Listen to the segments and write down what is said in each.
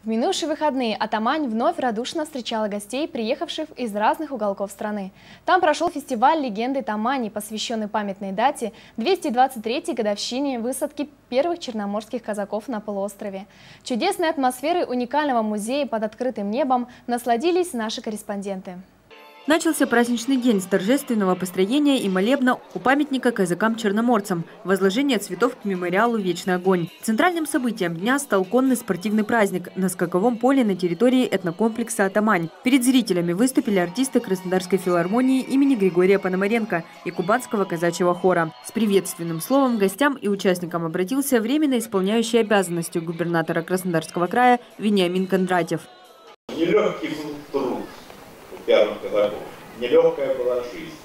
В минувшие выходные Атамань вновь радушно встречала гостей, приехавших из разных уголков страны. Там прошел фестиваль «Легенды Тамани», посвященный памятной дате 223-й годовщине высадки первых черноморских казаков на полуострове. Чудесной атмосферой уникального музея под открытым небом насладились наши корреспонденты. Начался праздничный день с торжественного построения и молебна у памятника казакам-черноморцам, возложения цветов к мемориалу «Вечный огонь». Центральным событием дня стал конный спортивный праздник на скаковом поле на территории этнокомплекса «Атамань». Перед зрителями выступили артисты Краснодарской филармонии имени Григория Пономаренко и Кубанского казачьего хора. С приветственным словом гостям и участникам обратился временно исполняющий обязанности губернатора Краснодарского края Вениамин Кондратьев. Нелегкий был труд первых казаков, нелегкая была жизнь.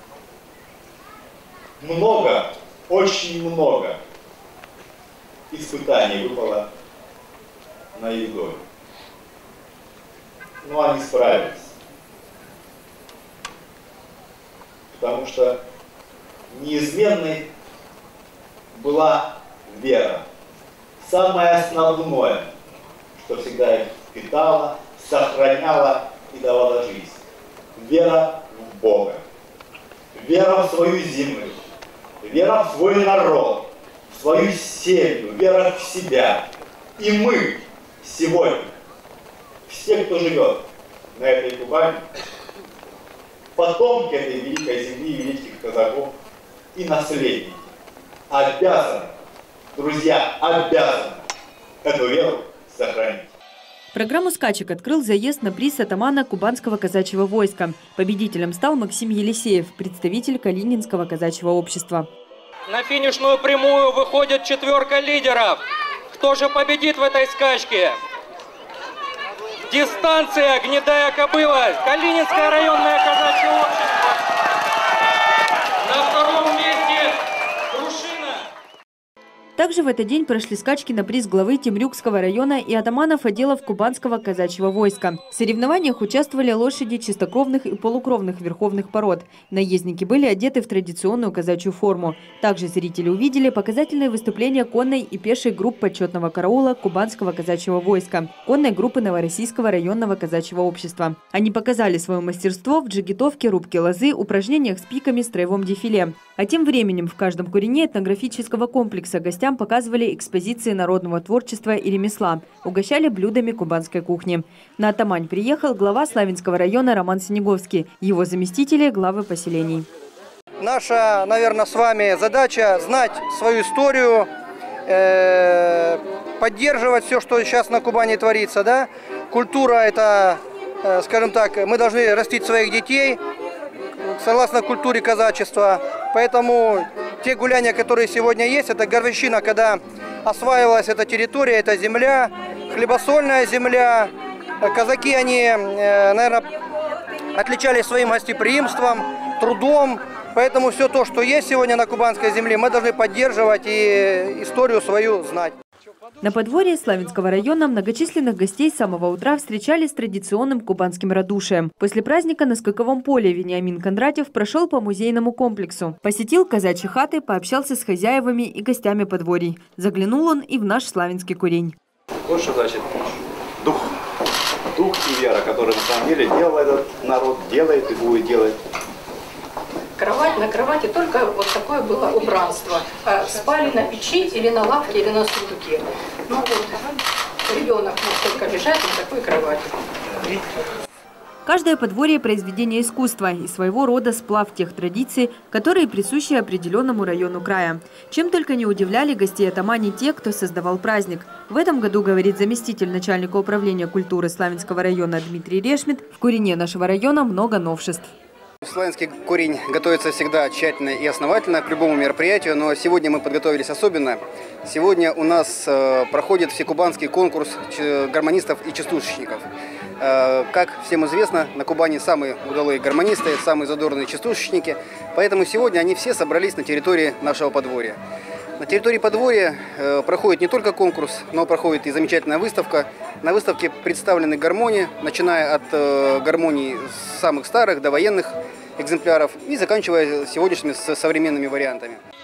Много, очень много испытаний выпало на их долю. Но они справились. Потому что неизменной была вера. Самое основное, что всегда их питала, сохраняла и давала жизнь. Вера в Бога, вера в свою землю, вера в свой народ, в свою семью, вера в себя. И мы сегодня, все, кто живет на этой Кубани, потомки этой великой земли, великих казаков и наследники, обязаны, друзья, обязаны эту веру сохранить. Программу скачек открыл заезд на приз атамана Кубанского казачьего войска. Победителем стал Максим Елисеев, представитель Калининского казачьего общества. На финишную прямую выходит 4 лидеров. Кто же победит в этой скачке? Дистанция «Гнедая кобыла», Калининское районное казачье общество. На втором месте Крушина. Также в этот день прошли скачки на приз главы Темрюкского района и атаманов отделов Кубанского казачьего войска. В соревнованиях участвовали лошади чистокровных и полукровных верховных пород. Наездники были одеты в традиционную казачью форму. Также зрители увидели показательные выступления конной и пешей групп почетного караула Кубанского казачьего войска, конной группы Новороссийского районного казачьего общества. Они показали свое мастерство в джигитовке, рубке лозы, упражнениях с пиками, строевом дефиле. А тем временем в каждом курине этнографического комплекса гостям показывали экспозиции народного творчества и ремесла, угощали блюдами кубанской кухни. На Атамань приехал глава Славянского района Роман Синеговский, его заместители – главы поселений. Наша, наверное, с вами задача знать свою историю, поддерживать все, что сейчас на Кубани творится. Да? Культура – это, скажем так, мы должны растить своих детей согласно культуре казачества. Поэтому те гуляния, которые сегодня есть, это городовщина, когда осваивалась эта территория, эта земля, хлебосольная земля. Казаки, они, наверное, отличались своим гостеприимством, трудом. Поэтому все то, что есть сегодня на кубанской земле, мы должны поддерживать и историю свою знать. На подворье Славянского района многочисленных гостей с самого утра встречали с традиционным кубанским радушием. После праздника на скаковом поле Вениамин Кондратьев прошел по музейному комплексу. Посетил казачьи хаты, пообщался с хозяевами и гостями подворий. Заглянул он и в наш славянский курень. Вот что значит дух. Дух и вера, который на самом деле делал этот народ, делает и будет делать. Кровать, на кровати только вот такое было убранство. Спали на печи или на лавке, или на сундуке. Ну вот, ребенок мог только лежать на такой кровати. Каждое подворье – произведение искусства и своего рода сплав тех традиций, которые присущи определенному району края. Чем только не удивляли гостей Атамани те, кто создавал праздник. В этом году, говорит заместитель начальника управления культуры Славянского района Дмитрий Решмит, в курине нашего района много новшеств. Славянский курень готовится всегда тщательно и основательно к любому мероприятию, но сегодня мы подготовились особенно. Сегодня у нас проходит всекубанский конкурс гармонистов и частушечников. Как всем известно, на Кубани самые удалые гармонисты, самые задорные частушечники, поэтому сегодня они все собрались на территории нашего подворья. На территории подворья проходит не только конкурс, но проходит и замечательная выставка. На выставке представлены гармонии, начиная от гармоний самых старых, довоенных экземпляров и заканчивая сегодняшними современными вариантами.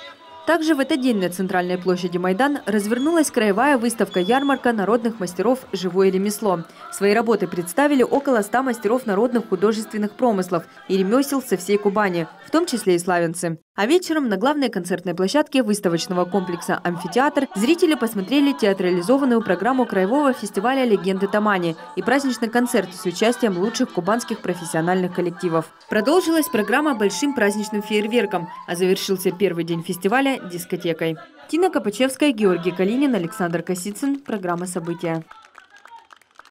Также в этот день на центральной площади Майдан развернулась краевая выставка-ярмарка народных мастеров «Живое ремесло». Свои работы представили около 100 мастеров народных художественных промыслов и ремесел со всей Кубани, в том числе и славянцы. А вечером на главной концертной площадке выставочного комплекса «Амфитеатр» зрители посмотрели театрализованную программу краевого фестиваля «Легенды Тамани» и праздничный концерт с участием лучших кубанских профессиональных коллективов. Продолжилась программа большим праздничным фейерверком, а завершился первый день фестиваля дискотекой. Тина Копачевская, Георгий Калинин, Александр Косицын. Программа «События».